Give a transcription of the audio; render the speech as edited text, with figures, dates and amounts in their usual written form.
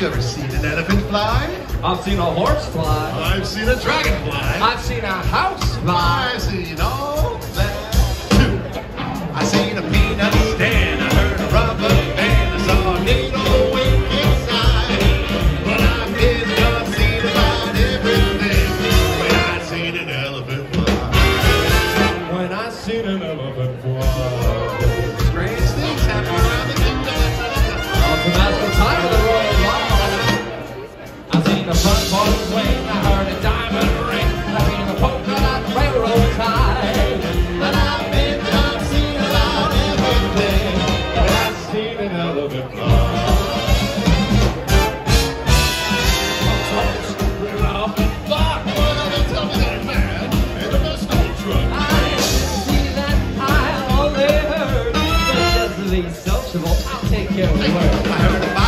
You ever seen an elephant fly? I've seen a horse fly. I've seen a dragonfly. I've seen a house fly. I've seen all that too. I seen a peanut stand. I heard a rubber band. I saw a needle wink inside. But I've been done seen about everything when I seen an elephant fly. When I seen an elephant fly. Strange things happen around the kingdom. From that's the time of the royal law. I've seen the front porch swing. I heard a diamond ring. I've seen the polka dot railroad tie. But I've been done seen about everything When I seen an elephant fly. Well, they tell me that man in a mescal truck. I see that pile all they heard. But just the least sociable. I'll take care of the work. I heard about